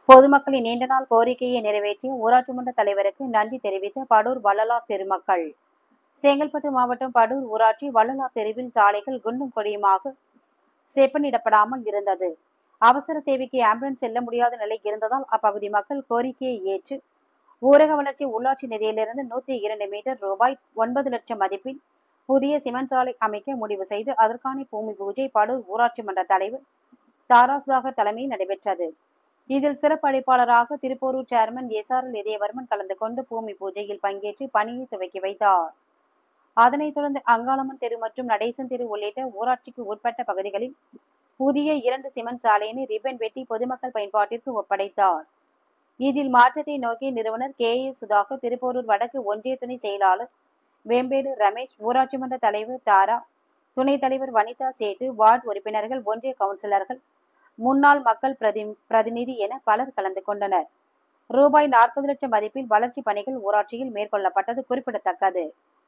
பொதுமக்களின் நீண்ட நாள் கோரிக்கையை நிறைவேற்றிய ஊராட்சி மன்ற தலைவருக்கு நன்றி தெரிவித்த படூர் வள்ளலார் தெருமக்கள். செங்கல்பட்டு மாவட்டம் படூர் ஊராட்சி வள்ளலார் தெருவில் சாலைகள் குண்டும் குழியுமாக செப்பனிடப்படாமல் இருந்தது. அவசர தேவைக்கு ஆம்புலன்ஸ் செல்ல முடியாத நிலை இருந்ததால் அப்பகுதி மக்கள் கோரிக்கையை ஏற்று ஊரக வளர்ச்சி உள்ளாட்சி நிதியிலிருந்து 102 மீட்டர் ரூபாய் 9 லட்சம் மதிப்பில் புதிய சிமெண்ட் சாலை அமைக்க முடிவு செய்து அதற்கான பூமி பூஜை படூர் ஊராட்சி மன்ற தலைவர் தாராசுதாகர் தலைமையில் நடைபெற்றது. இதில் சிறப்பு அழைப்பாளராக திருப்போரூர் சேர்மன் SRL இதயவர்மன் கலந்து கொண்டு பூமி பூஜையில் பங்கேற்று பணியை துவக்கி வைத்தார். அதனைத் தொடர்ந்து அங்காளம்மன் தெரு மற்றும் நடேசன் தெரு உள்ளிட்ட ஊராட்சிக்கு உட்பட்ட பகுதிகளில் புதிய 2 சிமெண்ட் சாலையினை ரிப்பன் வெட்டி பொதுமக்கள் பயன்பாட்டிற்கு ஒப்படைத்தார். இதில் மாற்றத்தை நோக்கி நிறுவனர் KS சுதாகர், திருப்போரூர் வடக்கு ஒன்றிய துணை செயலாளர் வேம்பேடு ரமேஷ், ஊராட்சி மன்ற தலைவர் தாரா, துணைத் தலைவர் வனிதா சேட்டு, வார்டு உறுப்பினர்கள், ஒன்றிய கவுன்சிலர்கள், முன்னாள் மக்கள் பிரதிநிதி என பலர் கலந்து கொண்டனர். ரூபாய் 40 லட்சம் மதிப்பில் வளர்ச்சி பணிகள் ஊராட்சியில் மேற்கொள்ளப்பட்டது குறிப்பிடத்தக்கது.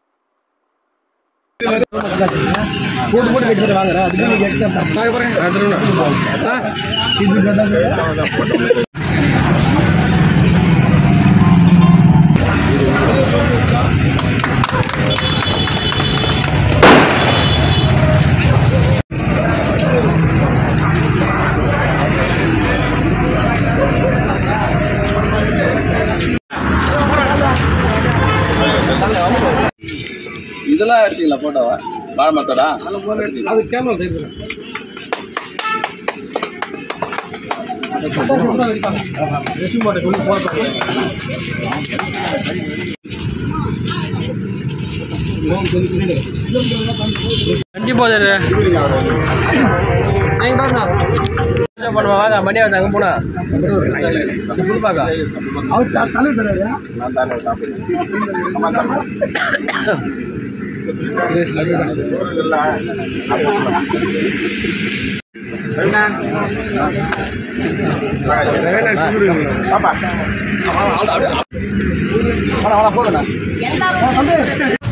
இதெல்லாம் எடுத்தீங்களா போட்டோவா? வாழை மரத்தோடா? அது கேமரா தெரியுது. கண்டிப்பா பண்ணுவாங்க மணி அங்க போனா பாப்பா